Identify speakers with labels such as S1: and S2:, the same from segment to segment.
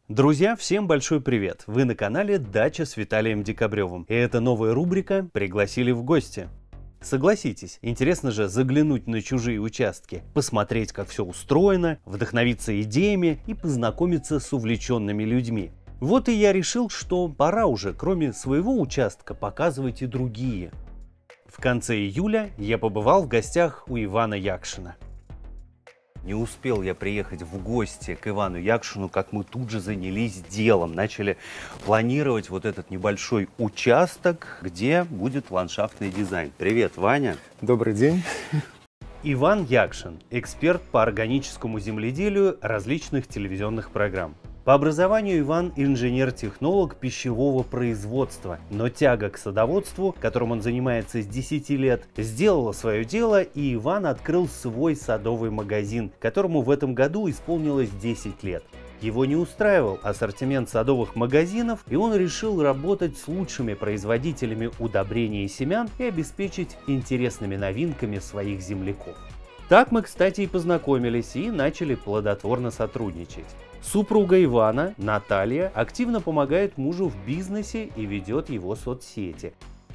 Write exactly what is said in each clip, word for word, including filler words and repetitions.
S1: Друзья, всем большой привет! Вы на канале Дача с Виталием Декабревым. И это новая рубрика «Пригласили в гости». Согласитесь, интересно же заглянуть на чужие участки, посмотреть, как все устроено, вдохновиться идеями и познакомиться с увлеченными людьми. Вот и я решил, что пора уже, кроме своего участка, показывать и другие. В конце июля я побывал в гостях у Ивана Якшина. Не успел я приехать в гости к Ивану Якшину, как мы тут же занялись делом. Начали планировать вот этот небольшой участок, где будет ландшафтный дизайн. Привет, Ваня.
S2: Добрый день.
S1: Иван Якшин – эксперт по органическому земледелию различных телевизионных программ. По образованию Иван инженер-технолог пищевого производства, но тяга к садоводству, которым он занимается с десяти лет, сделала свое дело, и Иван открыл свой садовый магазин, которому в этом году исполнилось десять лет. Его не устраивал ассортимент садовых магазинов, и он решил работать с лучшими производителями удобрений и семян и обеспечить интересными новинками своих земляков. Так мы, кстати, и познакомились и начали плодотворно сотрудничать. Супруга Ивана, Наталья, активно помогает мужу в бизнесе и ведет его соцсети.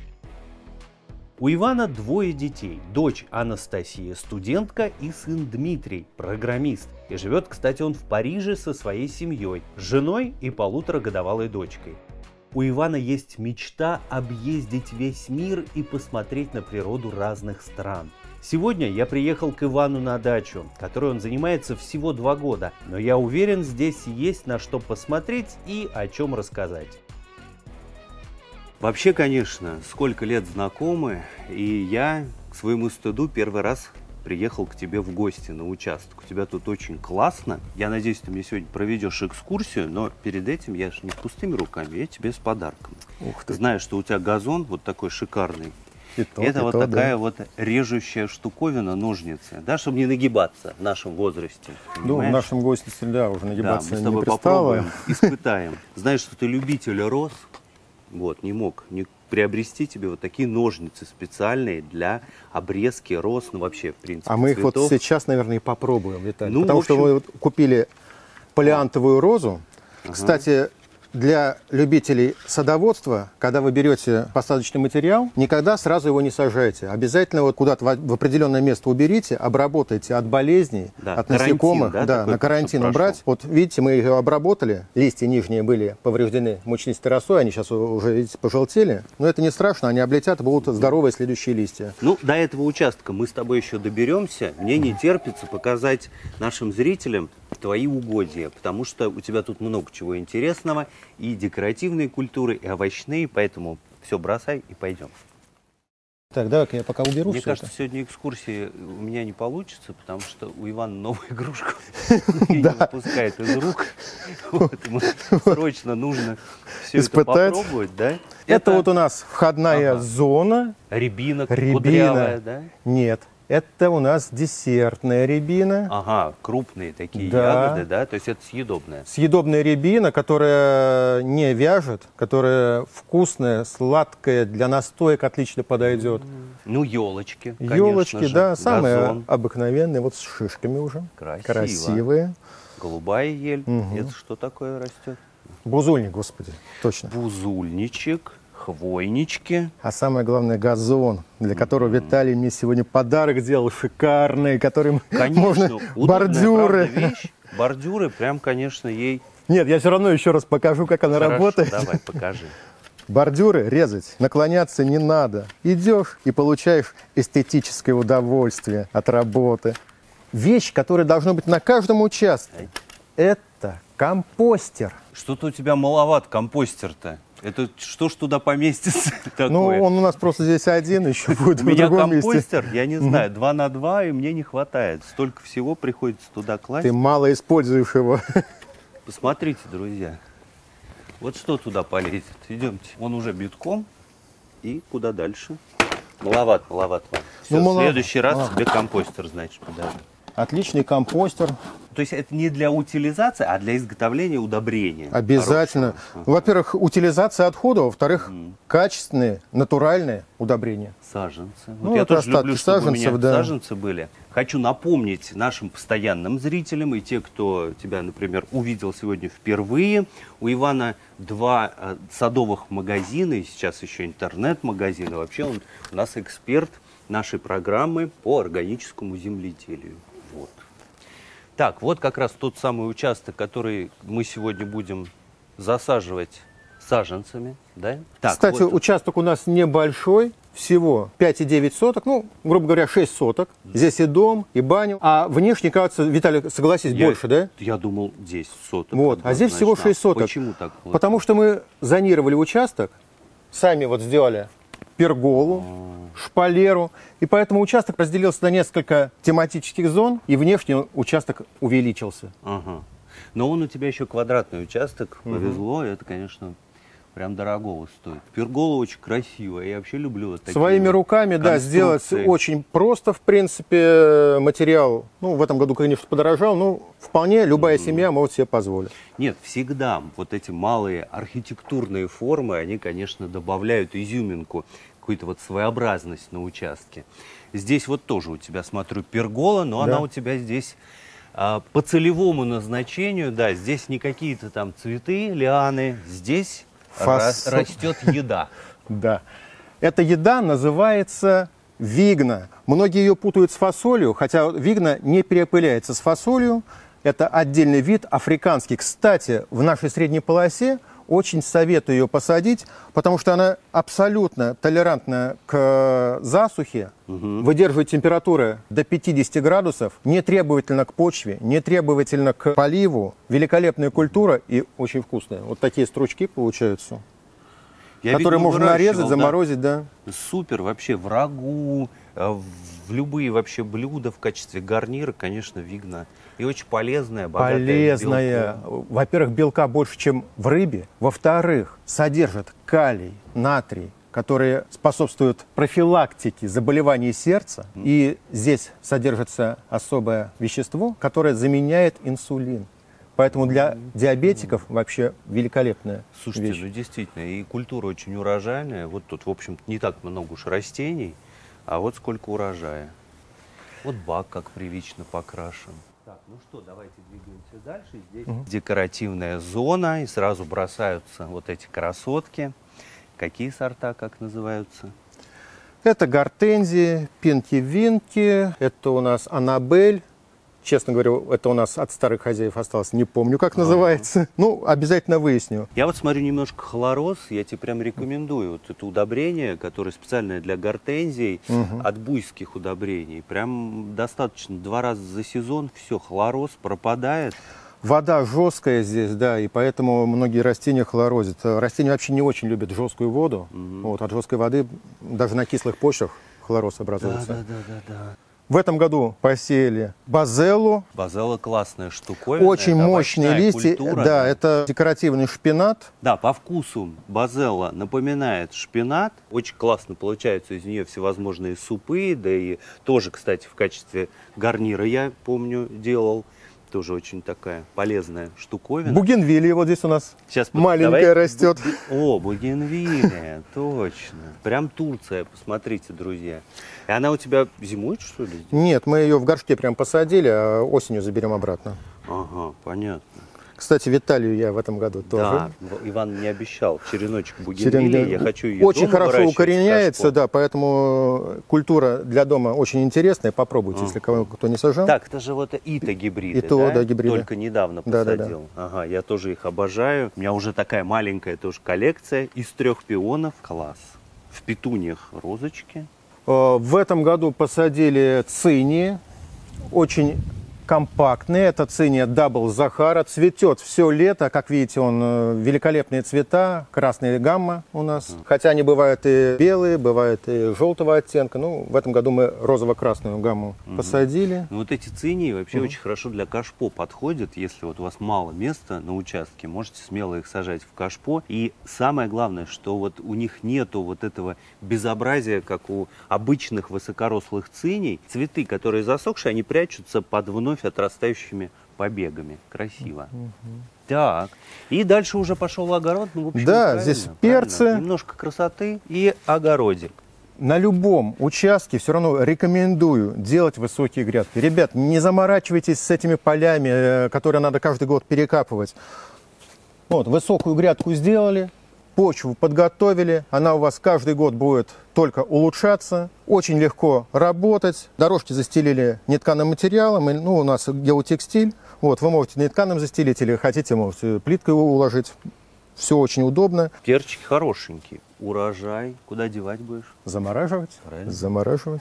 S1: У Ивана двое детей. Дочь Анастасия – студентка, и сын Дмитрий – программист. И живет, кстати, он в Париже со своей семьей, с женой и полуторагодовалой дочкой. У Ивана есть мечта объездить весь мир и посмотреть на природу разных стран. Сегодня я приехал к Ивану на дачу, которой он занимается всего два года, но я уверен, здесь есть на что посмотреть и о чем рассказать. Вообще, конечно, сколько лет знакомы, и я к своему стыду первый раз приехал к тебе в гости на участок. У тебя тут очень классно. Я надеюсь, ты мне сегодня проведешь экскурсию, но перед этим я же не пустыми руками, я тебе с подарком. Ух ты. Знаю, что у тебя газон вот такой шикарный. И то, это и вот то, такая да. вот режущая штуковина, ножницы, да, чтобы не нагибаться в нашем возрасте.
S2: Ну, в нашем возрасте, да, уже нагибаться
S1: да, мы с
S2: не
S1: тобой
S2: пристало.
S1: Попробуем, испытаем. Знаешь, что ты любитель роз, вот, не мог не приобрести тебе вот такие ножницы специальные для обрезки роз, ну вообще, в принципе,
S2: А мы их
S1: цветов.
S2: вот сейчас, наверное, и попробуем, Виталий.
S1: Ну,
S2: потому
S1: общем...
S2: что мы вот купили полиантовую розу. Ага. Кстати, для любителей садоводства, когда вы берете посадочный материал, никогда сразу его не сажайте. Обязательно вот куда-то в определенное место уберите, обработайте от болезней, да, от насекомых, карантин, да, да, на карантин убрать. Вот видите, мы ее обработали, листья нижние были повреждены мучнистой росой, они сейчас уже, видите, пожелтели. Но это не страшно, они облетят, будут здоровые следующие листья.
S1: Ну, до этого участка мы с тобой еще доберемся. Мне не терпится показать нашим зрителям твои угодья, потому что у тебя тут много чего интересного, и декоративные культуры, и овощные, поэтому все бросай и пойдем.
S2: Так, давай-ка я пока уберу.
S1: Мне кажется,
S2: это.
S1: сегодня экскурсии у меня не получится, потому что у Ивана новая игрушка не выпускает из рук. Ему срочно нужно все это попробовать, да?
S2: Это вот у нас входная зона.
S1: Рябина кудрявая, да?
S2: Нет. Это у нас десертная рябина.
S1: Ага, крупные такие да. ягоды, да? То есть это съедобная.
S2: Съедобная рябина, которая не вяжет, которая вкусная, сладкая, для настоек отлично подойдет.
S1: Ну, елочки, конечно
S2: Елочки,
S1: же.
S2: да, самые
S1: Газон.
S2: Обыкновенные, вот с шишками уже.
S1: Красиво.
S2: Красивые.
S1: Голубая ель.
S2: Угу.
S1: Это что такое растет?
S2: Бузульник, господи, точно.
S1: Бузульничек. Хвойнички.
S2: А самое главное, газон, для которого mm-hmm. Виталий мне сегодня подарок сделал шикарный, которым
S1: конечно,
S2: можно
S1: удобная,
S2: бордюры.
S1: Правда, вещь. Бордюры прям, конечно, ей...
S2: Нет, я все равно еще раз покажу, как она
S1: Хорошо,
S2: работает.
S1: давай, покажи.
S2: Бордюры резать, наклоняться не надо. Идешь и получаешь эстетическое удовольствие от работы. Вещь, которая должна быть на каждом участке, это компостер.
S1: Что-то у тебя маловат компостер-то. Это что ж туда поместится такое?
S2: Ну, он у нас просто здесь один, еще будет в другом месте.
S1: У меня компостер, я не знаю, два на два, и мне не хватает. Столько всего приходится туда класть.
S2: Ты мало используешь его.
S1: Посмотрите, друзья. Вот что туда полезет. Идемте. Он уже битком. И куда дальше? Маловат, маловат. Все, ну, в следующий раз тебе компостер, значит, подожди.
S2: Отличный компостер.
S1: То есть это не для утилизации, а для изготовления удобрения.
S2: Обязательно.
S1: Хорошего.
S2: Во-первых, утилизация отходов, во-вторых,
S1: Мгм.
S2: качественные, натуральные удобрения.
S1: Саженцы. Вот
S2: Ну,
S1: я
S2: это
S1: тоже люблю,
S2: остатки
S1: чтобы у
S2: саженцев,
S1: меня
S2: да.
S1: саженцы были. Хочу напомнить нашим постоянным зрителям и те, кто тебя, например, увидел сегодня впервые. У Ивана два э, садовых магазина, и сейчас еще интернет-магазин. И вообще он у нас эксперт нашей программы по органическому земледелию. Вот. Так, вот как раз тот самый участок, который мы сегодня будем засаживать саженцами. Да? Так,
S2: Кстати,
S1: вот тут-
S2: участок у нас небольшой, всего пять и девять соток, ну, грубо говоря, шесть соток. Здесь и дом, и баню. А внешне, кажется, Виталий, согласись,
S1: Я-
S2: больше, да?
S1: Я думал, десять соток.
S2: Вот, а здесь всего
S1: однозначно.
S2: шесть соток.
S1: Почему так? получилось?
S2: Потому что мы зонировали участок, сами вот сделали перголу, шпалеру, и поэтому участок разделился на несколько тематических зон, и внешне участок увеличился.
S1: Ага. Но он у тебя еще квадратный участок, повезло, и это, конечно, прям дорогого стоит. Пергола очень красивая, я вообще люблю вот такие
S2: Своими
S1: вот
S2: руками, да, сделать
S1: конструкции.
S2: очень просто, в принципе, материал. Ну, в этом году, конечно, подорожал, но вполне любая семья может себе позволить.
S1: Нет, всегда вот эти малые архитектурные формы, они, конечно, добавляют изюминку, какую-то вот своеобразность на участке. Здесь вот тоже у тебя, смотрю, пергола, но
S2: Да.
S1: она у тебя здесь а, по целевому назначению, да, здесь не какие-то там цветы, лианы, здесь
S2: Фас-
S1: рас- растет еда.
S2: Да. Эта еда называется вигна. Многие ее путают с фасолью, хотя вигна не переопыляется с фасолью. Это отдельный вид, африканский. Кстати, в нашей средней полосе очень советую ее посадить, потому что она абсолютно толерантна к засухе, выдерживает температуры до пятидесяти градусов, не требовательна к почве, не требовательна к поливу. Великолепная культура и очень вкусная. Вот такие стручки получаются,
S1: Я,
S2: которые
S1: видимо,
S2: можно нарезать,
S1: выращивал, да.
S2: заморозить, да.
S1: Супер, вообще в рагу, э, в любые вообще блюда в качестве гарнира, конечно, вигна. И очень полезная, богатая
S2: Полезная.
S1: белком.
S2: Во-первых, белка больше, чем в рыбе. Во-вторых, содержит калий, натрий, которые способствуют профилактике заболеваний сердца. И здесь содержится особое вещество, которое заменяет инсулин. Поэтому для диабетиков вообще великолепная
S1: Слушайте,
S2: вещь.
S1: ну действительно, и культура очень урожайная. Вот тут, в общем, не так много уж растений, а вот сколько урожая. Вот бак как привычно покрашен. Так, ну что, давайте двигаемся дальше. Здесь декоративная зона, и сразу бросаются вот эти красотки. Какие сорта, как называются?
S2: Это гортензии, пинки-винки, это у нас анабель. Честно говоря, это у нас от старых хозяев осталось, не помню, как называется. Ну, обязательно выясню.
S1: Я вот смотрю немножко хлороз, я тебе прям рекомендую. Вот это удобрение, которое специальное для гортензий, от буйских удобрений. Прям достаточно два раза за сезон, все, хлороз пропадает.
S2: Вода жесткая здесь, да, и поэтому многие растения хлорозят. Растения вообще не очень любят жесткую воду. Вот, от жесткой воды даже на кислых почвах хлороз образуется.
S1: да, да, да.
S2: В этом году посеяли базеллу.
S1: Базелла классная штуковина.
S2: Очень
S1: это
S2: мощные
S1: овощная
S2: листья.
S1: культура.
S2: Да, это декоративный шпинат.
S1: Да, по вкусу базелла напоминает шпинат. Очень классно получаются из нее всевозможные супы. Да и тоже, кстати, в качестве гарнира, я помню, делал. Тоже очень такая полезная штуковина.
S2: Бугенвилия вот здесь у нас
S1: Сейчас
S2: маленькая
S1: давай-
S2: растет.
S1: О, бугенвилия, точно. Прям Турция, посмотрите, друзья. И она у тебя зимует, что ли?
S2: Нет, мы ее в горшке прям посадили, а осенью заберем обратно.
S1: Ага, понятно.
S2: Кстати, Виталию я в этом году тоже.
S1: Да, В- Иван мне обещал череночек бугенвилии,
S2: Черенок.
S1: я хочу ее
S2: Очень
S1: дома
S2: хорошо
S1: выращивать в
S2: укореняется,
S1: кашпо.
S2: да, поэтому культура для дома очень интересная. Попробуйте,
S1: Ага.
S2: если кого кто не сажал.
S1: Так, это же вот Ита гибриды,
S2: Ито,
S1: да?
S2: да, гибриды.
S1: Только недавно
S2: Да, да, да.
S1: посадил. Ага, я тоже их обожаю. У меня уже такая маленькая тоже коллекция из трех пионов. Класс. В петуньях розочки.
S2: Э, В этом году посадили цинии, очень компактные. Это циния Дабл Захара. Цветет все лето. Как видите, он э, великолепные цвета, красная гамма у нас. Хотя они бывают и белые, бывают и желтого оттенка. Ну, в этом году мы розово-красную гамму посадили.
S1: Ну, вот эти цинии вообще очень хорошо для кашпо подходят. Если вот у вас мало места на участке, можете смело их сажать в кашпо. И самое главное, что вот у них нету вот этого безобразия, как у обычных высокорослых циней. Цветы, которые засохшие, они прячутся под вновь отрастающими побегами. Красиво. Угу. Так, и дальше уже пошел огород. Ну, в общем,
S2: да, здесь перцы. Правильно.
S1: Немножко красоты и огородик.
S2: На любом участке все равно рекомендую делать высокие грядки. Ребят, не заморачивайтесь с этими полями, которые надо каждый год перекапывать. Вот, высокую грядку сделали, почву подготовили, она у вас каждый год будет только улучшаться. Очень легко работать. Дорожки застелили нетканым материалом, ну, у нас геотекстиль. Вот, вы можете нетканым застелить или хотите, можете плиткой уложить. Все очень удобно.
S1: Перчики хорошенькие. Урожай. Куда девать будешь?
S2: Замораживать. Правильно. Замораживать.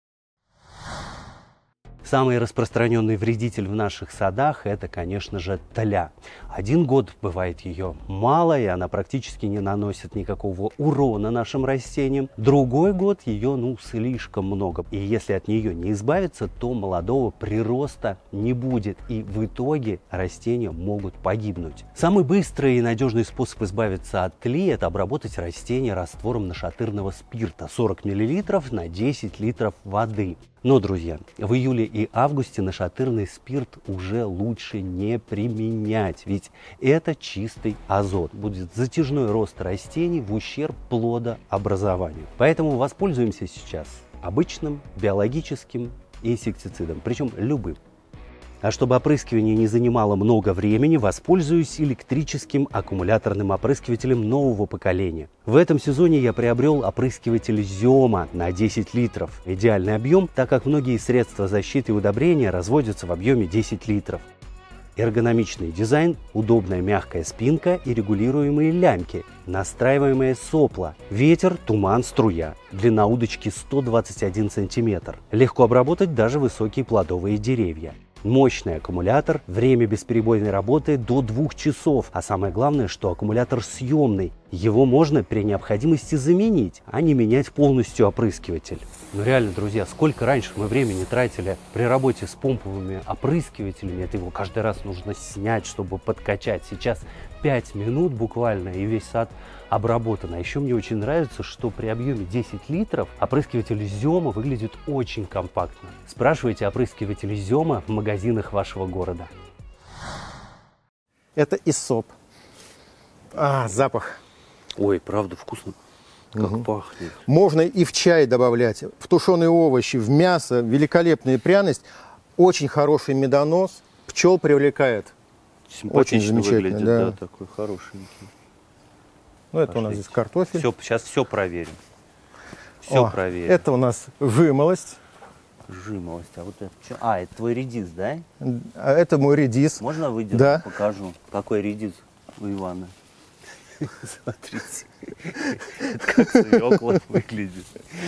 S1: Самый распространенный вредитель в наших садах – это, конечно же, тля. Один год бывает ее мало, и она практически не наносит никакого урона нашим растениям. Другой год ее, ну, слишком много. И если от нее не избавиться, то молодого прироста не будет. И в итоге растения могут погибнуть. Самый быстрый и надежный способ избавиться от тли – это обработать растения раствором нашатырного спирта сорок миллилитров на десять литров воды. Но, друзья, в июле и августе нашатырный спирт уже лучше не применять, ведь это чистый азот. Будет затяжной рост растений в ущерб плодообразованию. Поэтому воспользуемся сейчас обычным биологическим инсектицидом, причем любым. А чтобы опрыскивание не занимало много времени, воспользуюсь электрическим аккумуляторным опрыскивателем нового поколения. В этом сезоне я приобрел опрыскиватель Зема на десять литров. Идеальный объем, так как многие средства защиты и удобрения разводятся в объеме десять литров. Эргономичный дизайн, удобная мягкая спинка и регулируемые лямки, настраиваемые сопла, ветер, туман, струя. Длина удочки сто двадцать один сантиметр. Легко обработать даже высокие плодовые деревья. Мощный аккумулятор, время бесперебойной работы до двух часов. А самое главное, что аккумулятор съемный. Его можно при необходимости заменить, а не менять полностью опрыскиватель. Ну реально, друзья, сколько раньше мы времени тратили при работе с помповыми опрыскивателями. Это его каждый раз нужно снять, чтобы подкачать. Сейчас пять минут буквально, и весь сад обработан. А еще мне очень нравится, что при объеме десять литров опрыскиватель Зема выглядит очень компактно. Спрашивайте опрыскиватель Зема в магазинах вашего города.
S2: Это иссоп. А, запах.
S1: Ой, правда вкусно. Как угу. пахнет.
S2: Можно и в чай добавлять, в тушеные овощи, в мясо. Великолепная пряность. Очень хороший медонос. Пчел привлекает. Очень замечательно.
S1: Выглядит, да. да, такой хорошенький.
S2: Ну, это Пошлите. У нас здесь картофель.
S1: Все, сейчас все проверим. Все
S2: О,
S1: проверим.
S2: Это у нас жимолость.
S1: Жимолость. А вот это что? А, это твой редис, да?
S2: А это мой редис.
S1: Можно выдержать? Да. Покажу. Какой редис у Ивана. Смотрите. Как свекла выглядит.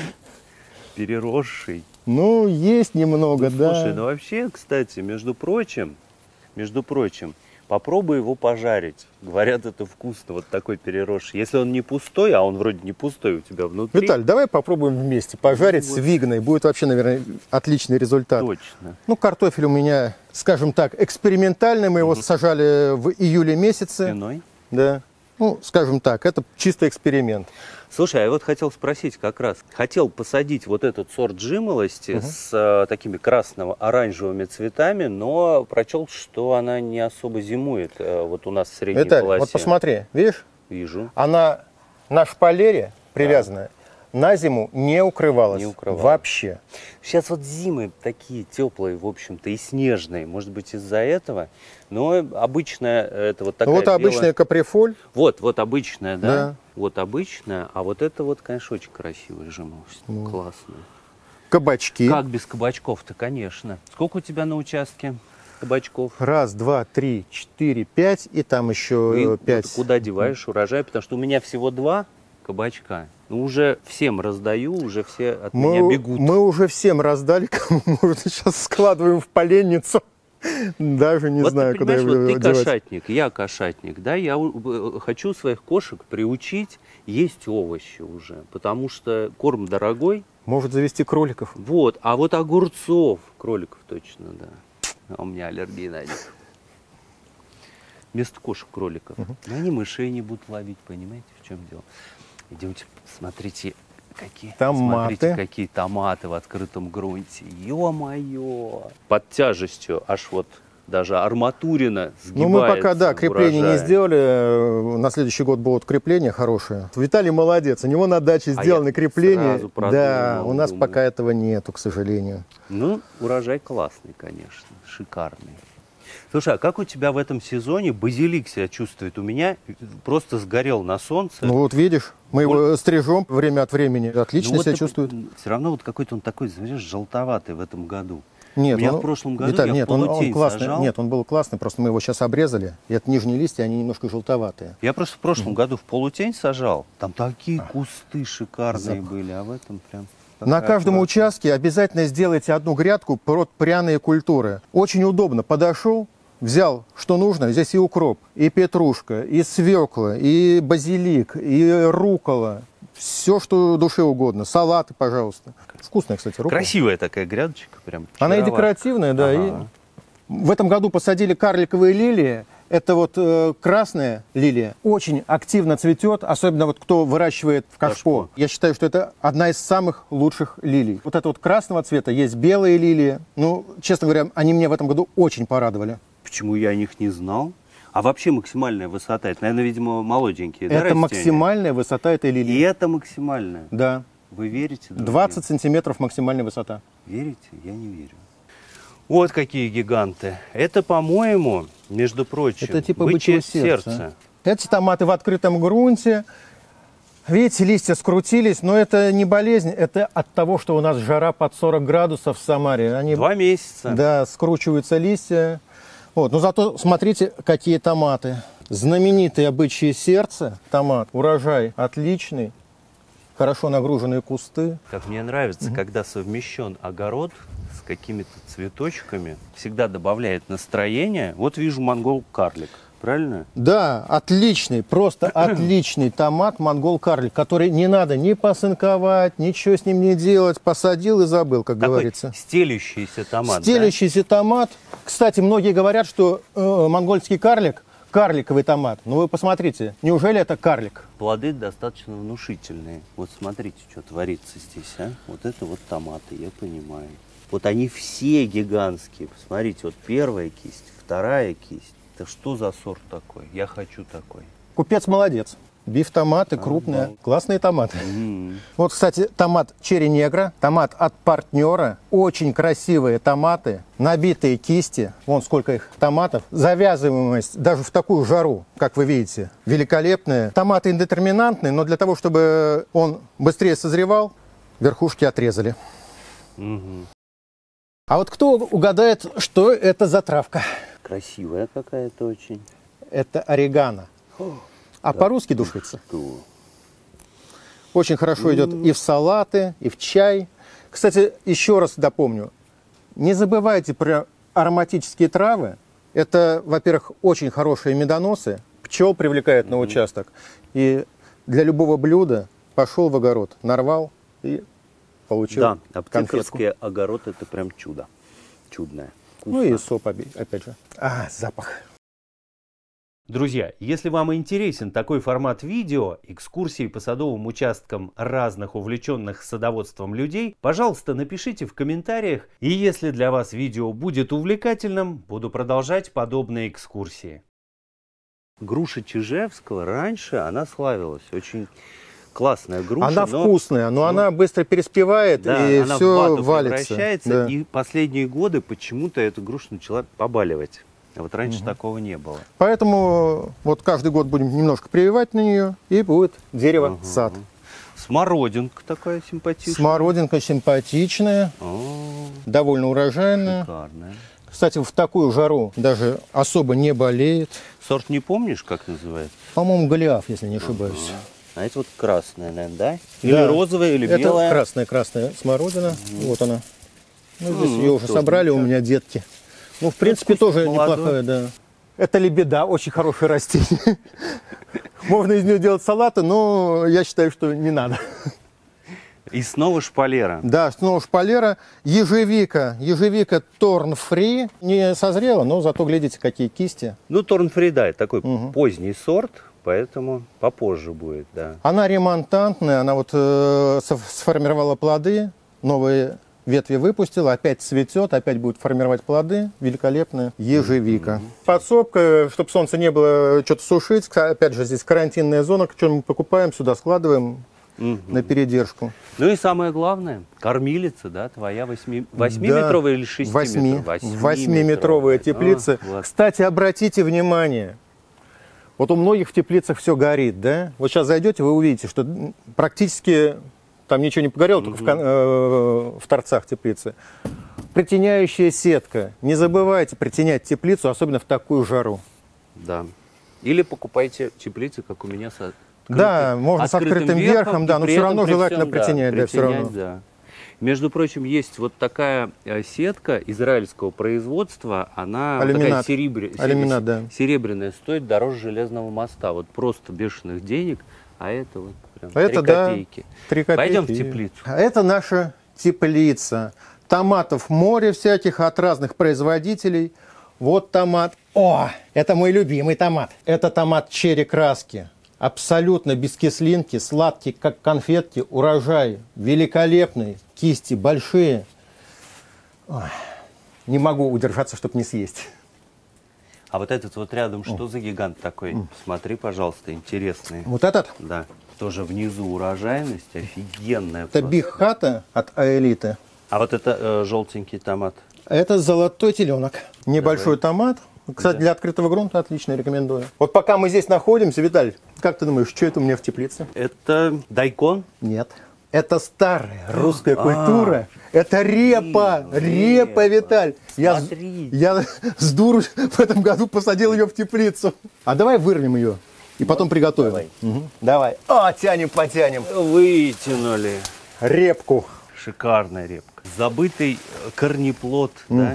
S1: Переросший.
S2: Ну, есть немного,
S1: ну,
S2: да.
S1: Слушай, ну вообще, кстати, между прочим, между прочим, попробуй его пожарить. Говорят, это вкусно, вот такой переросший. Если он не пустой, а он вроде не пустой у тебя внутри.
S2: Виталь, давай попробуем вместе пожарить ну, с вигной. Будет вообще, наверное, отличный результат.
S1: Точно.
S2: Ну, картофель у меня, скажем так, экспериментальный. Мы его угу. сажали в июле месяце.
S1: Спиной?
S2: Да. Ну, скажем так, это чисто эксперимент.
S1: Слушай, а я вот хотел спросить как раз. Хотел посадить вот этот сорт жимолости угу. с а, такими красно-оранжевыми цветами, но прочел, что она не особо зимует а, вот у нас в средней
S2: Виталь,
S1: полосе.
S2: Вот посмотри, видишь?
S1: Вижу.
S2: Она на шпалере привязанная. Да. На зиму не укрывалась.
S1: Не укрывалась.
S2: Вообще.
S1: Сейчас вот зимы такие теплые, в общем-то, и снежные. Может быть, из-за этого. Но обычная это вот такая.
S2: Вот белая... обычная каприфоль.
S1: Вот, вот обычная, да?
S2: Да.
S1: Вот обычная. А вот это вот, конечно, очень красивая жимолость. Ну. Классная.
S2: Кабачки.
S1: Как без кабачков-то, конечно. Сколько у тебя на участке кабачков?
S2: Раз, два, три, четыре, пять. И там еще
S1: и
S2: пять.
S1: Вот куда деваешь урожай? Потому что у меня всего два кабачка. Ну, уже всем раздаю, уже все от
S2: мы,
S1: меня бегут.
S2: Мы уже всем раздали, кому можно, сейчас складываем в поленницу. Даже не
S1: вот
S2: знаю,
S1: ты
S2: куда его
S1: вот
S2: девать.
S1: Ты кошатник, я кошатник, да, я хочу своих кошек приучить есть овощи уже, потому что корм дорогой.
S2: Может завести кроликов.
S1: Вот, а вот огурцов, кроликов точно, да. А у меня аллергия на них. Вместо кошек кроликов. Угу. Но они мышей не будут ловить, понимаете, в чем дело. Идемте, смотрите, какие
S2: томаты.
S1: Смотрите, какие томаты в открытом грунте. Ё-моё! Под тяжестью аж вот даже арматурина сгибается.
S2: Ну, мы пока, да, крепления не
S1: урожая.
S2: сделали. На следующий год будут крепления хорошие. Виталий молодец. У него на даче сделаны
S1: а
S2: крепления.
S1: Продумал,
S2: да, у нас
S1: думаю.
S2: пока этого нету, к сожалению.
S1: Ну, урожай классный, конечно, шикарный. Слушай, а как у тебя в этом сезоне базилик себя чувствует? У меня просто сгорел на солнце.
S2: Ну вот видишь, мы
S1: Вот.
S2: его стрижем время от времени. Отлично
S1: Ну, вот
S2: себя
S1: ты-
S2: чувствует.
S1: Все равно вот какой-то он такой, знаешь, желтоватый в этом году.
S2: Нет,
S1: У меня
S2: он-
S1: в прошлом году
S2: Виталий,
S1: я
S2: нет, он, он
S1: полутень
S2: классный.
S1: сажал.
S2: Нет, он был классный, просто мы его сейчас обрезали. И это нижние листья, они немножко желтоватые.
S1: Я просто в прошлом году в полутень сажал. Там такие кусты шикарные
S2: Запах.
S1: были, а в этом прям...
S2: На
S1: такая
S2: каждом
S1: аккуратная.
S2: участке обязательно сделайте одну грядку под пряные культуры. Очень удобно. Подошел, взял, что нужно. Здесь и укроп, и петрушка, и свекла, и базилик, и рукола. Все, что душе угодно. Салаты, пожалуйста. Вкусная, кстати, рукола.
S1: Красивая такая грядочка, прям.
S2: Она и
S1: чаровая.
S2: декоративная, да.
S1: Ага.
S2: И в этом году посадили карликовые лилии. Это вот э, красная лилия. Очень активно цветет, особенно вот кто выращивает в кашпо.
S1: Кашпо.
S2: Я считаю, что это одна из самых лучших лилий. Вот это вот красного цвета, есть белые лилии. Ну, честно говоря, они меня в этом году очень порадовали.
S1: Почему я о них не знал? А вообще максимальная высота, это, наверное, видимо, молоденькие, да,
S2: это
S1: растения?
S2: максимальная высота этой
S1: И
S2: лилии.
S1: это максимальная?
S2: Да.
S1: Вы верите, друзья?
S2: двадцать сантиметров максимальная высота.
S1: Верите? Я не верю. Вот какие гиганты. Это, по-моему, между прочим,
S2: Это типа
S1: бычье
S2: бычьего сердца.
S1: сердце.
S2: Эти томаты в открытом грунте. Видите, листья скрутились, но это не болезнь, это от того, что у нас жара под сорок градусов в Самаре. Они,
S1: Два месяца.
S2: да, скручиваются листья. Вот. Но зато смотрите, какие томаты. Знаменитое бычье сердце, томат, урожай отличный, хорошо нагруженные кусты.
S1: Как мне нравится, когда совмещен огород с какими-то цветочками, всегда добавляет настроение. Вот вижу монгол-карлик, правильно?
S2: Да, отличный, просто отличный томат монгол-карлик, который не надо ни посынковать, ничего с ним не делать. Посадил и забыл, как
S1: Такой
S2: говорится.
S1: стелющийся томат,
S2: Стелющийся томат. Кстати, многие говорят, что э, монгольский карлик – карликовый томат. Ну вы посмотрите, неужели это карлик?
S1: да? Плоды достаточно внушительные. Вот смотрите, что творится здесь, а? Вот это вот томаты, я понимаю. Вот они все гигантские. Посмотрите, вот первая кисть, вторая кисть. Это что за сорт такой? Я хочу такой.
S2: Купец молодец. Биф-томаты крупные,
S1: Ага.
S2: классные томаты.
S1: М.
S2: Вот, кстати, томат черри негра, томат от партнера. Очень красивые томаты, набитые кисти. Вон сколько их томатов. Завязываемость даже в такую жару, как вы видите, великолепная. Томаты индетерминантные, но для того, чтобы он быстрее созревал, верхушки отрезали.
S1: Мгм.
S2: А вот кто угадает, что это за травка?
S1: Красивая какая-то очень.
S2: Это орегано. А по-русски душица.
S1: Что?
S2: Очень хорошо идет и в салаты, и в чай. Кстати, еще раз допомню, не забывайте про ароматические травы. Это, во-первых, очень хорошие медоносы. Пчел привлекают на участок. И для любого блюда пошел в огород, нарвал и получил
S1: Да,
S2: конфетку.
S1: аптекарский огород – это прям чудо. Чудное.
S2: Ну и
S1: Вкусно.
S2: соп, оби- опять же. А, запах.
S1: Друзья, если вам интересен такой формат видео, экскурсии по садовым участкам разных увлеченных садоводством людей, пожалуйста, напишите в комментариях, и если для вас видео будет увлекательным, буду продолжать подобные экскурсии. Груша Чижевского раньше, она славилась, очень классная груша.
S2: Она
S1: но-
S2: вкусная, но
S1: ну,
S2: она быстро переспевает,
S1: Да,
S2: и
S1: она в
S2: все
S1: вату
S2: валится.
S1: превращается,
S2: Да.
S1: и последние годы почему-то эта груша начала побаливать. А вот раньше такого не было.
S2: Поэтому вот каждый год будем немножко прививать на нее, и будет дерево,
S1: Ага.
S2: сад.
S1: Смородинка такая симпатичная.
S2: Смородинка симпатичная,
S1: О,
S2: довольно урожайная.
S1: шикарная.
S2: Кстати, в такую жару даже особо не болеет.
S1: Сорт не помнишь, как называется?
S2: По-моему, Голиаф, если не ошибаюсь.
S1: А это вот красная, наверное, да? Или
S2: Да.
S1: розовая, или
S2: Это
S1: белая?
S2: красная-красная смородина. Вот она. Ну, здесь
S1: М,
S2: ее уже
S1: тоже
S2: собрали у
S1: ничего.
S2: меня детки. Ну, в принципе,
S1: вкусик
S2: тоже
S1: молодой.
S2: неплохое, да. Это лебеда, очень хорошее растение. Можно из нее делать салаты, но я считаю, что не надо.
S1: И снова шпалера.
S2: Да, снова шпалера. Ежевика. Ежевика торн-фри. Не созрела, но зато глядите, какие кисти.
S1: Ну, Торнфри, да, это такой
S2: Мгм.
S1: поздний сорт, поэтому попозже будет, да.
S2: Она ремонтантная, она вот э, со- сформировала плоды, новые ветви выпустила, опять цветет, опять будет формировать плоды. Великолепная ежевика. Mm-hmm. Подсобка, чтобы солнце не было что-то сушить. Опять же, здесь карантинная зона. Что мы покупаем, сюда складываем mm-hmm. на передержку.
S1: Ну и самое главное, кормилица, да, твоя восьми... восьмиметровая да, или шестиметровая?
S2: Восьмиметровая теплица. О, кстати, обратите внимание. Вот у многих в теплицах все горит, да? Вот сейчас зайдете, вы увидите, что практически там ничего не погорело, mm-hmm. только в, э, в торцах теплицы. Притеняющая сетка. Не забывайте притенять теплицу, особенно в такую жару.
S1: Да. Или покупайте теплицы, как у меня, с открытым,
S2: да, можно с открытым верхом, верхом да, но все равно желательно всем, притенять, да, да, все равно.
S1: Да. Между прочим, есть вот такая сетка израильского производства, она такая серебр...
S2: Алюминат, да.
S1: серебряная, стоит дороже железного моста. Вот просто бешеных денег, а это вот прям
S2: а это,
S1: три копейки.
S2: Да, три копейки.
S1: Пойдем в теплицу.
S2: А это наша теплица. Томатов море всяких от разных производителей. Вот томат. О, это мой любимый томат. Это томат черри краски. Абсолютно без кислинки, сладкий, как конфетки, урожай великолепный, кисти большие. Ой, не могу удержаться, чтобы не съесть.
S1: А вот этот вот рядом, что за гигант такой? Смотри, пожалуйста, интересный.
S2: Вот этот?
S1: Да. Тоже внизу урожайность офигенная.
S2: Это бихата от Аэлиты.
S1: А вот это э, желтенький томат?
S2: Это золотой теленок. Небольшой
S1: Давай.
S2: Томат. Кстати,
S1: Да.
S2: для открытого грунта отлично рекомендую. Вот пока мы здесь находимся, Виталий, как ты думаешь, что это у меня в теплице?
S1: Это дайкон?
S2: Нет. Это старая русская культура. Это репа. Репа, Виталь. Я, я с дуру в этом году посадил ее в теплицу. А давай вырвем ее и потом приготовим.
S1: Давай.
S2: Угу. Давай. О, тянем, потянем.
S1: Вытянули.
S2: Репку.
S1: Шикарная репка. Забытый корнеплод,
S2: угу. Да?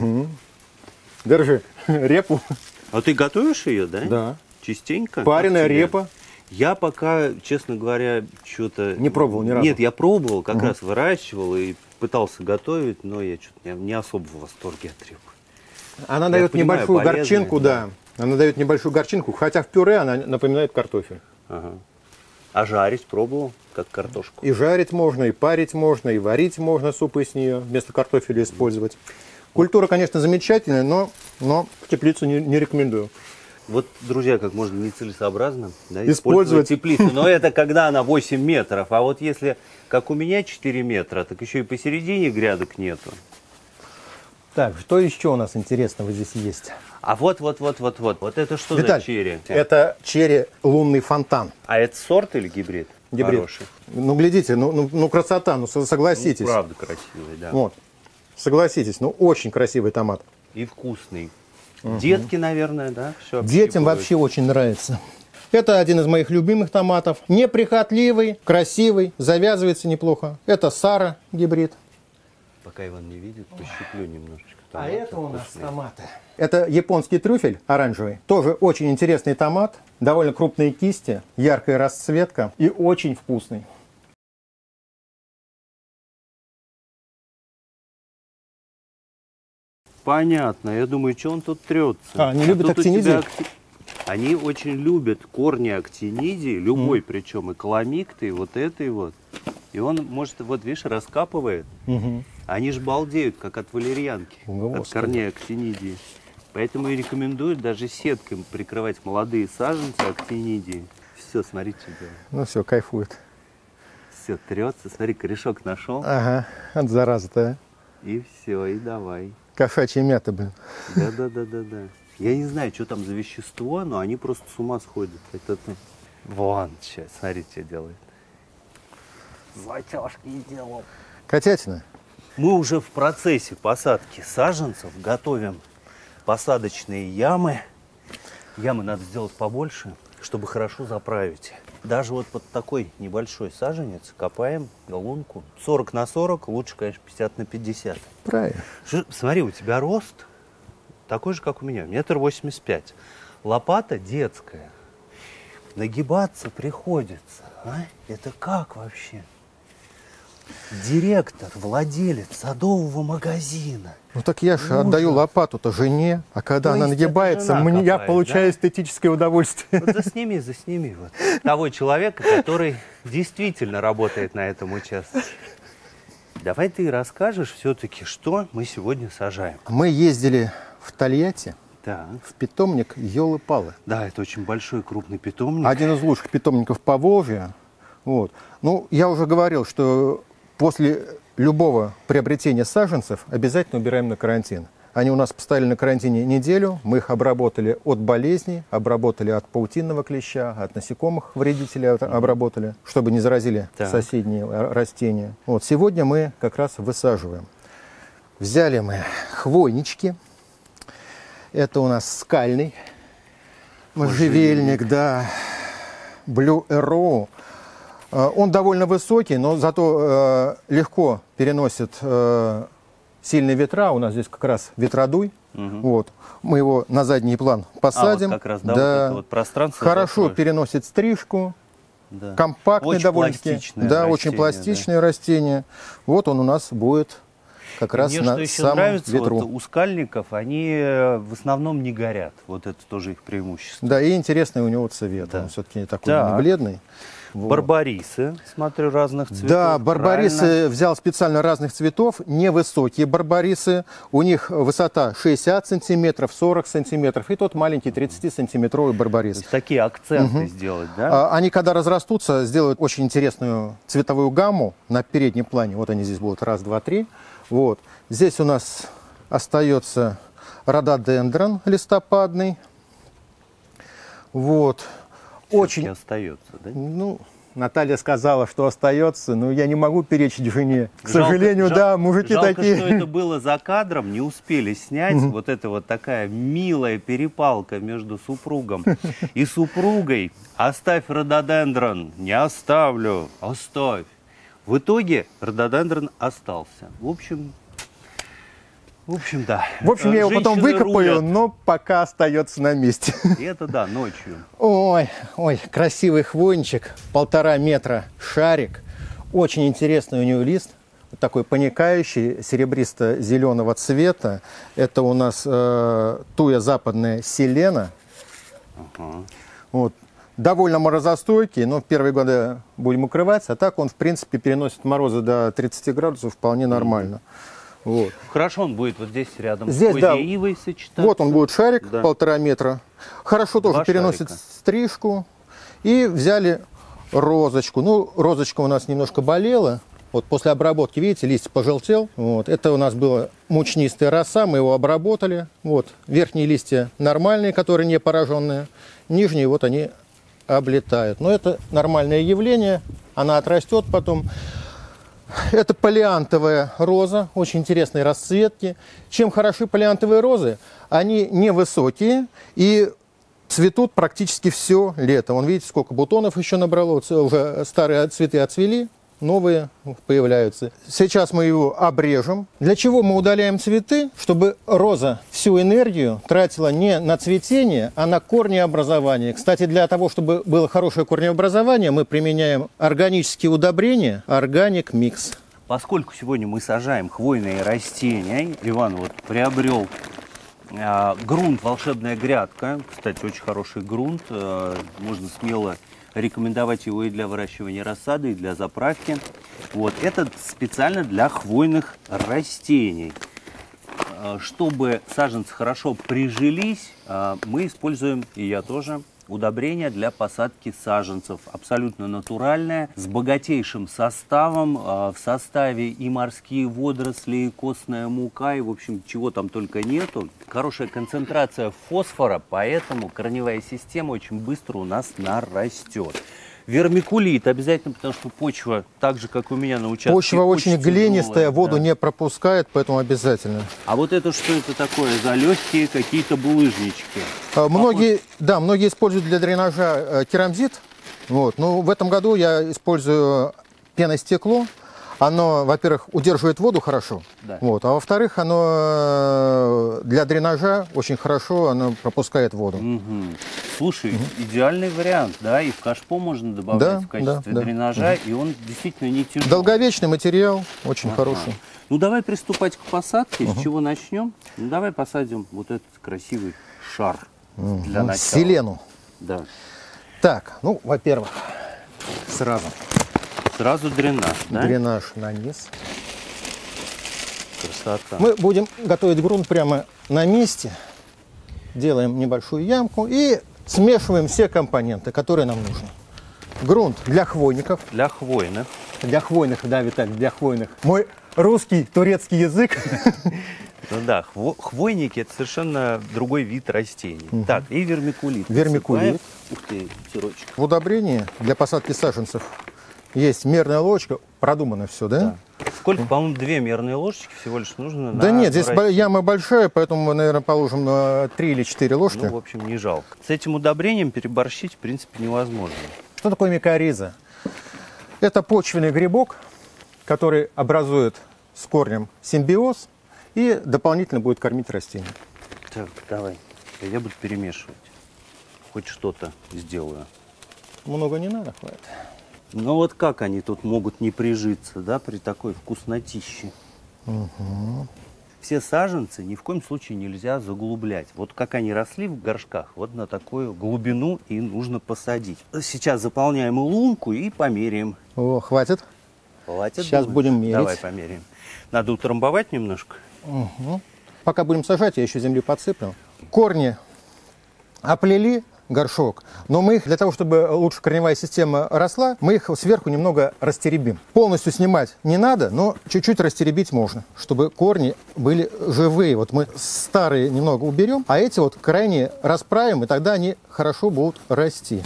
S2: Держи репу.
S1: А ты готовишь ее, да?
S2: Да.
S1: Частенько?
S2: Пареная репа.
S1: Я пока, честно говоря, что-то...
S2: Не пробовал ни разу?
S1: Нет, я пробовал, как
S2: угу.
S1: раз выращивал и пытался готовить, но я что-то не особо в восторге от репы.
S2: Она
S1: я
S2: дает
S1: понимаю,
S2: небольшую
S1: полезная,
S2: горчинку, да. да. Она дает небольшую горчинку, хотя в пюре она напоминает картофель.
S1: Ага. А жарить пробовал, как картошку?
S2: И жарить можно, и парить можно, и варить можно супы с нее, вместо картофеля использовать. Культура, конечно, замечательная, но, но в теплицу не, не рекомендую.
S1: Вот, друзья, как можно нецелесообразно да,
S2: использовать.
S1: использовать теплицу. Но это когда она восемь метров. А вот если, как у меня, четыре метра, так еще и посередине грядок нету.
S2: Так, что еще у нас интересного здесь есть?
S1: А вот, вот, вот, вот, вот. Вот это что
S2: Виталь,
S1: за черри?
S2: Это черри лунный фонтан.
S1: А это сорт или гибрид?
S2: Гибрид.
S1: Хороший.
S2: Ну, глядите, ну, ну, ну красота, ну согласитесь.
S1: Ну, правда красивый, да.
S2: Вот. Согласитесь, ну очень красивый томат.
S1: И вкусный. Угу. Детки, наверное, да? Все
S2: Детям вообще очень нравится. Это один из моих любимых томатов. Неприхотливый, красивый, завязывается неплохо. Это Сара гибрид.
S1: Пока Иван не видит, пощуплю немножечко.
S2: А это у нас томаты. Это японский трюфель оранжевый. Тоже очень интересный томат. Довольно крупные кисти, яркая расцветка и очень вкусный.
S1: Понятно. Я думаю, что он тут трется.
S2: А, они любят
S1: а
S2: актинидию?
S1: Акти... Они очень любят корни актинидии, любой, mm. причем и каламикты, и вот этой вот. И он, может, вот видишь, раскапывает. Mm-hmm. Они же балдеют, как от валерьянки, oh, от корней актинидии. Поэтому и рекомендуют даже сеткой прикрывать молодые саженцы актинидии. Все, смотрите, что делает.
S2: Ну все, кайфует.
S1: Все, трется. Смотри, корешок нашел.
S2: Ага, от зараза-то.
S1: И все, и давай.
S2: Кошачья мята, блин.
S1: Да-да-да-да-да. Я не знаю, что там за вещество, но они просто с ума сходят. Это, ну... Вон, сейчас, смотрите, что делает. Златёшки делал.
S2: Котятина.
S1: Мы уже в процессе посадки саженцев готовим посадочные ямы. Ямы надо сделать побольше, чтобы хорошо заправить. Даже вот под такой небольшой саженец копаем лунку. сорок на сорок, лучше, конечно, пятьдесят на пятьдесят.
S2: Правильно.
S1: Смотри, у тебя рост такой же, как у меня, метр восемьдесят пять. Лопата детская. Нагибаться приходится. А? Это как вообще? Директор, владелец садового магазина.
S2: Ну так я же отдаю лопату-то жене, а когда
S1: То
S2: она нагибается, мне, я
S1: копает,
S2: получаю
S1: да?
S2: эстетическое удовольствие.
S1: Вот засними, засними вот того человека, который действительно работает на этом участке. давай ты расскажешь все-таки, что мы сегодня сажаем.
S2: Мы ездили в Тольятти,
S1: Да.
S2: в питомник Ёлы-Палы.
S1: Да, это очень большой крупный питомник.
S2: Один из лучших питомников Поволжья. Вот. Ну, я уже говорил, что после любого приобретения саженцев обязательно убираем на карантин. Они у нас поставили на карантине неделю, мы их обработали от болезней, обработали от паутинного клеща, от насекомых вредителей обработали, чтобы не заразили
S1: Так.
S2: соседние растения. Вот. Сегодня мы как раз высаживаем. Взяли мы хвойнички. Это у нас скальный можжевельник, да, Blue Arrow. Он довольно высокий, но зато э, легко переносит э, сильные ветра. У нас здесь как раз ветродуй. Угу. Вот. Мы его на задний план посадим.
S1: А, вот как раз, да,
S2: да.
S1: вот это вот пространство.
S2: Хорошо
S1: такое.
S2: Переносит стрижку.
S1: Да.
S2: Компактный
S1: Очень
S2: довольно-таки.
S1: пластичное
S2: Да,
S1: растение,
S2: очень пластичное да. растение. Вот он у нас будет как раз
S1: Мне
S2: на
S1: что еще
S2: самом
S1: нравится,
S2: ветру.
S1: Вот у скальников они в основном не горят. Вот это тоже их преимущество.
S2: Да, и интересный у него цвет.
S1: Да.
S2: Он все-таки такой
S1: Так.
S2: не бледный. Вот.
S1: Барбарисы, смотрю, разных цветов.
S2: Да, барбарисы
S1: правильно.
S2: взял специально разных цветов, невысокие барбарисы. У них высота шестьдесят сантиметров, сорок сантиметров. И тот маленький тридцатисантиметровый барбарис.
S1: То есть такие акценты
S2: Угу.
S1: сделать, да?
S2: Они, когда разрастутся, сделают очень интересную цветовую гамму на переднем плане. Вот они здесь будут. Раз, два, три. Вот. Здесь у нас остается рододендрон листопадный. Вот.
S1: Очень остается, да?
S2: Ну, Наталья сказала, что остается, но я не могу перечить жене. К
S1: Жалко,
S2: сожалению,
S1: жал,
S2: да, мужики
S1: жалко,
S2: такие.
S1: что это было за кадром, не успели снять. Вот это вот такая милая перепалка между супругом и супругой. Оставь рододендрон. Не оставлю. Оставь. В итоге рододендрон остался. В общем... В общем, да.
S2: В общем, я его потом
S1: Женщины
S2: выкопаю,
S1: рулят.
S2: но пока остается на месте.
S1: И это да, ночью.
S2: Ой, ой, красивый хвойничек, полтора метра шарик. Очень интересный у него лист, вот такой паникающий, серебристо-зеленого цвета. Это у нас э, туя западная селена.
S1: Ага.
S2: Вот. Довольно морозостойкий, но в первые годы будем укрывать. А так он, в принципе, переносит морозы до тридцати градусов вполне нормально. Вот.
S1: Хорошо, он будет вот здесь рядом
S2: Здесь,
S1: с
S2: да,
S1: ивой сочетаться.
S2: Вот он будет шарик,
S1: Да.
S2: полтора метра. Хорошо тоже
S1: Два
S2: переносит
S1: шарика.
S2: стрижку. И взяли розочку. Ну, розочка у нас немножко болела. Вот после обработки, видите, лист пожелтел. Вот. Это у нас была мучнистая роса, мы его обработали. Вот. Верхние листья нормальные, которые не пораженные. Нижние вот они облетают. Но это нормальное явление. Она отрастет потом. Это палеантовая роза, очень интересной расцветки. Чем хороши палеантовые розы? Они невысокие и цветут практически все лето. Вон, видите, сколько бутонов еще набрало. Вот уже старые цветы отцвели, новые появляются. Сейчас мы его обрежем. Для чего мы удаляем цветы? Чтобы роза всю энергию тратила не на цветение, а на корнеобразование. Кстати, для того, чтобы было хорошее корнеобразование, мы применяем органические удобрения Organic Mix.
S1: Поскольку сегодня мы сажаем хвойные растения, Иван вот приобрел э, грунт «Волшебная грядка». Кстати, очень хороший грунт. Э, можно смело рекомендовать его и для выращивания рассады, и для заправки. Вот. Это специально для хвойных растений. Э, Чтобы саженцы хорошо прижились, э, мы используем, и я тоже, удобрение для посадки саженцев. Абсолютно натуральное, с богатейшим составом. В составе и морские водоросли, и костная мука, и, в общем, чего там только нету. Хорошая концентрация фосфора, поэтому корневая система очень быстро у нас нарастет. Вермикулит обязательно, потому что почва, так же, как у меня на участке,
S2: Почва очень глинистая,
S1: тяжелая,
S2: воду
S1: да.
S2: не пропускает, поэтому обязательно.
S1: А вот это что это такое? За легкие какие-то булыжнички.
S2: А, многие, да, многие используют для дренажа э, керамзит. Вот. Но в этом году я использую пеностекло. Оно, во-первых, удерживает воду хорошо,
S1: Да.
S2: вот, а во-вторых, оно для дренажа очень хорошо, оно пропускает воду.
S1: Угу. Слушай, угу. идеальный вариант, да, и в кашпо можно добавлять
S2: Да,
S1: в качестве
S2: да,
S1: дренажа,
S2: угу.
S1: и он действительно не тяжелый.
S2: Долговечный материал, очень
S1: Ага.
S2: хороший.
S1: Ну, давай приступать к посадке.
S2: Угу.
S1: С чего начнем? Ну, давай посадим вот этот красивый шар
S2: Угу.
S1: для начала.
S2: Селену.
S1: Да.
S2: Так, ну, во-первых, сразу
S1: Сразу дренаж, да?
S2: дренаж на низ.
S1: красота.
S2: Мы будем готовить грунт прямо на месте. Делаем небольшую ямку и смешиваем все компоненты, которые нам нужны. Грунт для хвойников.
S1: Для хвойных.
S2: Для хвойных, да, Виталий, для хвойных. Мой русский, турецкий язык.
S1: Ну да, хво хвойники – это совершенно другой вид растений. Угу. Так, и вермикулит.
S2: Вермикулит.
S1: Ух ты, сырочек.
S2: В удобрении для посадки саженцев есть мерная ложечка, продумано все, да?
S1: Да. Сколько, по-моему, две мерные ложечки всего лишь нужно?
S2: Да
S1: на
S2: нет, здесь
S1: растение.
S2: яма большая, поэтому мы, наверное, положим три или четыре ложки.
S1: Ну, в общем, не жалко. С этим удобрением переборщить, в принципе, невозможно.
S2: Что такое микорриза? Это почвенный грибок, который образует с корнем симбиоз и дополнительно будет кормить растения.
S1: Так, давай. Я буду перемешивать. Хоть что-то сделаю.
S2: Много не надо, хватит.
S1: Ну вот как они тут могут не прижиться, да, при такой вкуснотище?
S2: Угу.
S1: Все саженцы ни в коем случае нельзя заглублять. Вот как они росли в горшках, вот на такую глубину и нужно посадить. Сейчас заполняем лунку и померяем.
S2: О, хватит.
S1: Хватит,
S2: сейчас
S1: думаешь?
S2: Будем мерить.
S1: Давай померяем. Надо утрамбовать немножко.
S2: Угу. Пока будем сажать, я еще земли подсыплю. Корни оплели горшок, но мы их, для того, чтобы лучше корневая система росла, мы их сверху немного растеребим. Полностью снимать не надо, но чуть-чуть растеребить можно, чтобы корни были живые. Вот мы старые немного уберем, а эти вот крайние расправим, и тогда они хорошо будут расти.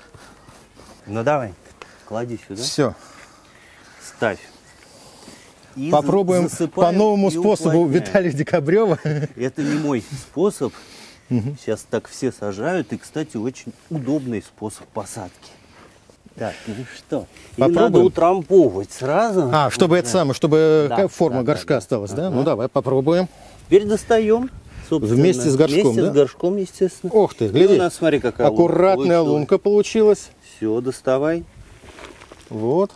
S1: Ну давай, клади сюда.
S2: Все.
S1: Ставь. И
S2: попробуем по новому способу Виталия Декабрева.
S1: Это не мой способ. Угу. Сейчас так все сажают. И, кстати, очень удобный способ посадки. Так, ну что? И надо утрамбовывать сразу.
S2: А, чтобы это самое, чтобы
S1: да,
S2: форма
S1: да,
S2: горшка
S1: да,
S2: осталась, да?
S1: Ага.
S2: Ну давай попробуем.
S1: Теперь достаем.
S2: Вместе с горшком,
S1: Вместе
S2: да?
S1: с горшком, естественно.
S2: Ох ты, гляди.
S1: И у нас, смотри, какая
S2: аккуратная лунка получилась.
S1: Все, доставай.
S2: Вот.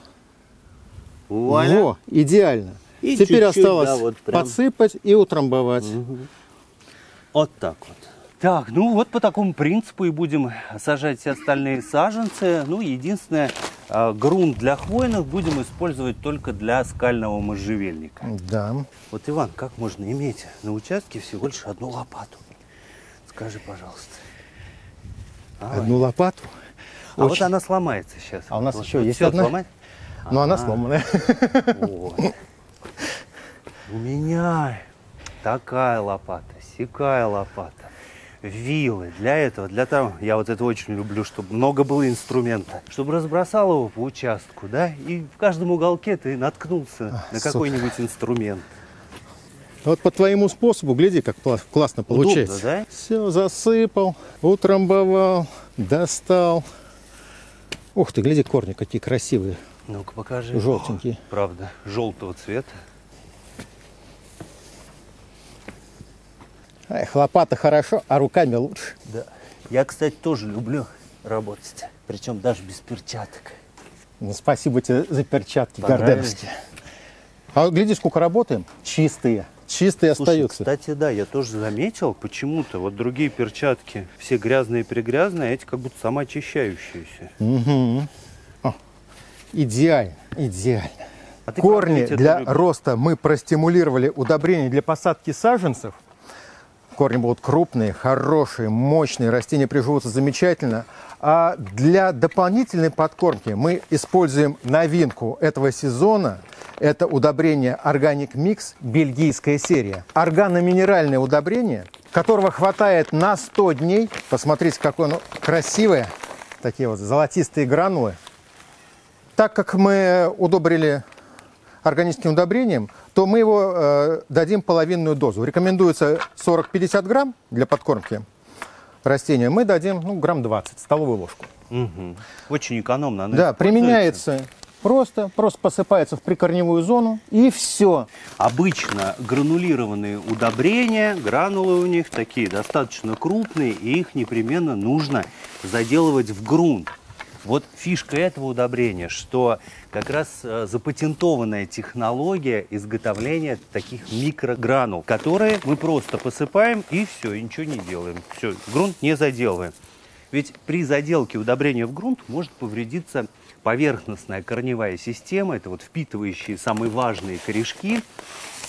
S1: Вуаля.
S2: Во, идеально.
S1: И
S2: теперь
S1: чуть-чуть,
S2: осталось
S1: да, вот прям
S2: подсыпать и утрамбовать.
S1: Угу. Вот так вот. Так, ну вот по такому принципу и будем сажать все остальные саженцы. Ну, единственное, грунт для хвойных будем использовать только для скального можжевельника.
S2: Да.
S1: Вот, Иван, как можно иметь на участке всего лишь одну лопату? Скажи, пожалуйста.
S2: Давай. Одну лопату?
S1: А Очень... вот она сломается сейчас.
S2: А у нас
S1: вот,
S2: еще
S1: вот
S2: есть одна?
S1: Сломать?
S2: Но она сломанная.
S1: Вот. У меня такая лопата, сякая лопата, вилы. Для этого, для того, я вот это очень люблю, чтобы много было инструмента. Чтобы разбросал его по участку, да, и в каждом уголке ты наткнулся а, на какой-нибудь инструмент.
S2: Вот по твоему способу, гляди, как классно получается.
S1: Удобно, да?
S2: Все, засыпал, утрамбовал, достал. Ух ты, гляди, корни какие красивые.
S1: Ну-ка покажи.
S2: Желтенькие.
S1: О, правда, желтого цвета.
S2: Эх, лопата хорошо, а руками лучше.
S1: Да. Я, кстати, тоже люблю работать. Причем даже без перчаток.
S2: Ну, спасибо тебе за перчатки гарденовские. А гляди, сколько работаем. Чистые. Чистые
S1: Слушай,
S2: остаются.
S1: Кстати, да, я тоже заметил, почему-то вот другие перчатки все грязные-пригрязные, а эти как будто самоочищающиеся.
S2: Угу. О, идеально, идеально.
S1: А ты
S2: Корни для роста мы простимулировали удобрения для посадки саженцев. Корни будут крупные, хорошие, мощные, растения приживутся замечательно. А для дополнительной подкормки мы используем новинку этого сезона. Это удобрение Organic Mix, бельгийская серия. Органоминеральное удобрение, которого хватает на сто дней. Посмотрите, какое оно красивое. Такие вот золотистые гранулы. Так как мы удобрили органическим удобрением, то мы его э, дадим половинную дозу. Рекомендуется сорок-пятьдесят грамм для подкормки растения. Мы дадим ну, грамм двадцать, столовую ложку.
S1: Угу. Очень экономно.
S2: Да, применяется просто, просто посыпается в прикорневую зону и все.
S1: Обычно гранулированные удобрения, гранулы у них такие достаточно крупные, и их непременно нужно заделывать в грунт. Вот фишка этого удобрения, что как раз э, запатентованная технология изготовления таких микрогранул, которые мы просто посыпаем и все, и ничего не делаем. Все, грунт не заделываем. Ведь при заделке удобрения в грунт может повредиться поверхностная корневая система, это вот впитывающие самые важные корешки.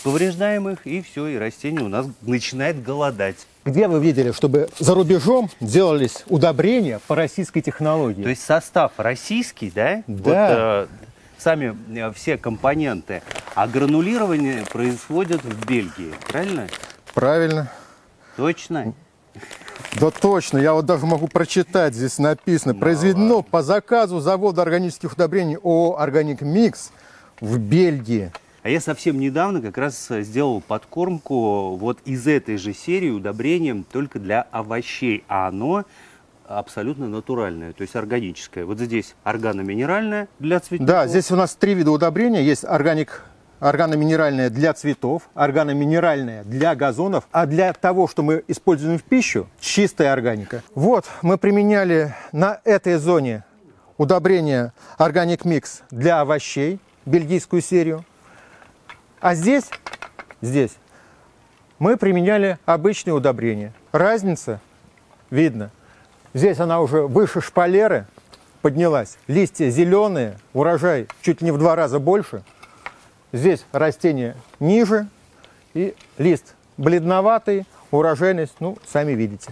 S1: Повреждаем их, и все, и растение у нас начинает голодать.
S2: Где вы видели, чтобы за рубежом делались удобрения по российской технологии?
S1: То есть состав российский, да?
S2: Да.
S1: Вот, э, сами э, все компоненты, а гранулирование происходит в Бельгии, правильно?
S2: Правильно.
S1: Точно?
S2: Да точно, я вот даже могу прочитать, здесь написано.
S1: Ну,
S2: произведено
S1: ладно.
S2: по заказу завода органических удобрений ООО «Органик Микс» в Бельгии.
S1: А я совсем недавно как раз сделал подкормку вот из этой же серии удобрением только для овощей, а оно абсолютно натуральное, то есть органическое. Вот здесь органоминеральное для цветов.
S2: Да, здесь у нас три вида удобрения. Есть органик, органоминеральное для цветов, органоминеральное для газонов, а для того, что мы используем в пищу, чистая органика. Вот, мы применяли на этой зоне удобрение «Органик Микс» для овощей, бельгийскую серию. А здесь, здесь мы применяли обычные удобрения. Разница видно. Здесь она уже выше шпалеры поднялась. Листья зеленые, урожай чуть ли не в два раза больше. Здесь растение ниже и лист бледноватый, урожайность, ну, сами видите.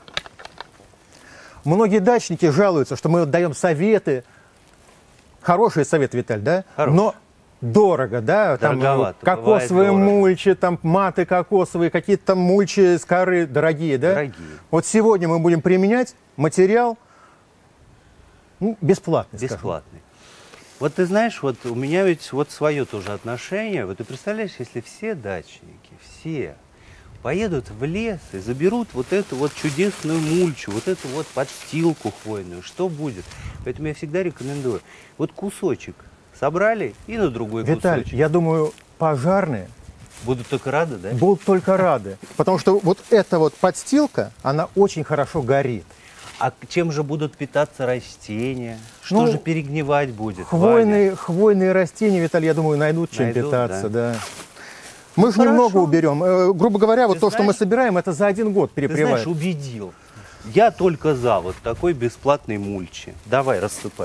S2: Многие дачники жалуются, что мы даем советы. Хороший совет, Виталь, да?
S1: Хороший.
S2: Но дорого, да? Там
S1: Дороговато,
S2: кокосовые
S1: бывает дорого.
S2: мульчи, там маты кокосовые, какие-то там мульчи с коры дорогие, да?
S1: Дорогие.
S2: Вот сегодня мы будем применять материал, ну, бесплатный, скажем.
S1: Бесплатный. Вот ты знаешь, вот у меня ведь вот свое тоже отношение. Вот ты представляешь, если все дачники, все поедут в лес и заберут вот эту вот чудесную мульчу, вот эту вот подстилку хвойную, что будет? Поэтому я всегда рекомендую. Вот кусочек собрали и на другой
S2: Виталь,
S1: кусочек.
S2: я думаю, пожарные
S1: Будут только рады, да?
S2: будут только рады. Потому что вот эта вот подстилка, она очень хорошо горит.
S1: А чем же будут питаться растения? Что
S2: Ну,
S1: же перегнивать будет?
S2: Хвойные, хвойные растения, Виталий, я думаю, найдут чем
S1: Найдут,
S2: питаться.
S1: да.
S2: Да. Мы же
S1: хорошо.
S2: немного уберем. Э, грубо говоря, вот
S1: Ты
S2: то, что мы
S1: знаешь-
S2: собираем, это за один год
S1: Ты
S2: перепревает.
S1: знаешь, убедил. Я только за вот такой бесплатной мульчи. Давай, рассыпай.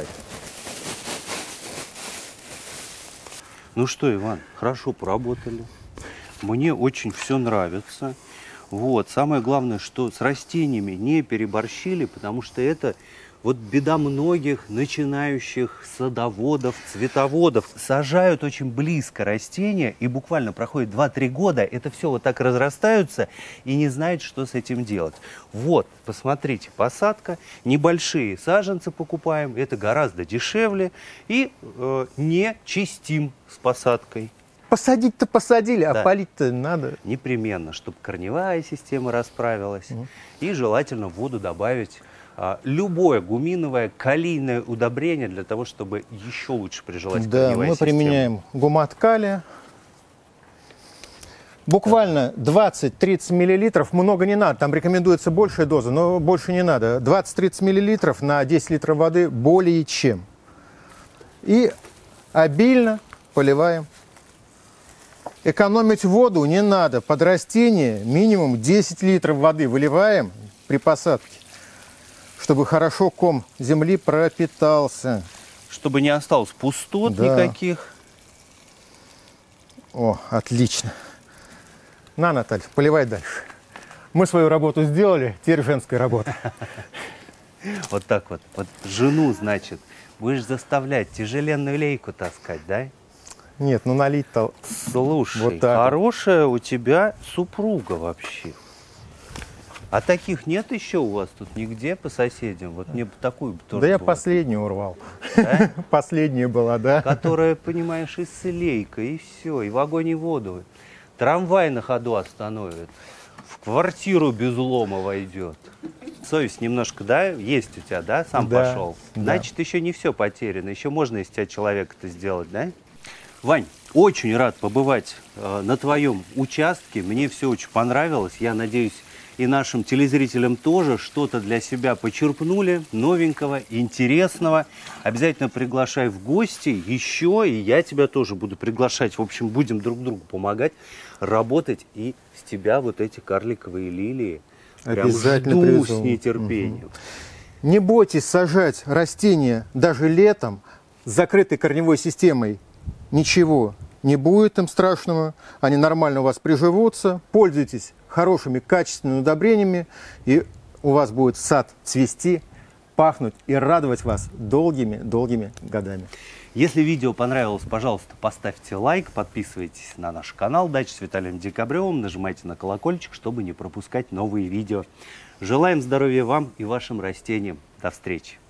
S1: Ну что, Иван, хорошо поработали. Мне очень все нравится. Вот. Самое главное, что с растениями не переборщили, потому что это вот беда многих начинающих садоводов, цветоводов. Сажают очень близко растения, и буквально проходит два-три года, это все вот так разрастаются и не знают, что с этим делать. Вот, посмотрите, посадка, небольшие саженцы покупаем, это гораздо дешевле, и э, не чистим с посадкой.
S2: Посадить-то посадили,
S1: Да.
S2: а полить-то надо.
S1: Непременно, чтобы корневая система расправилась. И желательно в воду добавить а, любое гуминовое, калийное удобрение для того, чтобы еще лучше прижилась
S2: Да,
S1: корневая
S2: мы
S1: система.
S2: применяем гумат калия. Буквально двадцать-тридцать миллилитров, много не надо, там рекомендуется большая доза, но больше не надо. двадцать-тридцать миллилитров на десять литров воды более чем. И обильно поливаем. Экономить воду не надо. Под растение минимум десять литров воды выливаем при посадке, чтобы хорошо ком земли пропитался.
S1: Чтобы не осталось пустот
S2: Да.
S1: никаких.
S2: О, отлично. На, Наталья, поливай дальше. Мы свою работу сделали, теперь женская работа.
S1: Вот так вот. Вот жену, значит, будешь заставлять тяжеленную лейку таскать, да?
S2: Нет, ну налить-то...
S1: Слушай,
S2: Вот так вот.
S1: хорошая у тебя супруга вообще. А таких нет еще у вас тут нигде по соседям? Вот мне бы такую бы тоже
S2: Да я
S1: было.
S2: последнюю урвал.
S1: Да?
S2: Последняя была, да.
S1: Которая, понимаешь, и с лейкой, и все, и в огонь и воду. Трамвай на ходу остановит, в квартиру без лома войдет. Совесть немножко, да, есть у тебя, да, сам
S2: Да,
S1: пошел?
S2: да.
S1: Значит, еще не все потеряно, еще можно из тебя человека-то сделать, да? Вань, очень рад побывать э, на твоем участке, мне все очень понравилось, я надеюсь, и нашим телезрителям тоже что-то для себя почерпнули, новенького, интересного. Обязательно приглашай в гости еще, и я тебя тоже буду приглашать. В общем, будем друг другу помогать, работать, и с тебя вот эти карликовые лилии прям
S2: Обязательно
S1: жду
S2: привезу.
S1: с нетерпением.
S2: Не бойтесь сажать растения даже летом с закрытой корневой системой. Ничего не будет им страшного, они нормально у вас приживутся. Пользуйтесь хорошими, качественными удобрениями, и у вас будет сад цвести, пахнуть и радовать вас долгими-долгими годами.
S1: Если видео понравилось, пожалуйста, поставьте лайк, подписывайтесь на наш канал «Дача с Виталием Декабревым», нажимайте на колокольчик, чтобы не пропускать новые видео. Желаем здоровья вам и вашим растениям. До встречи!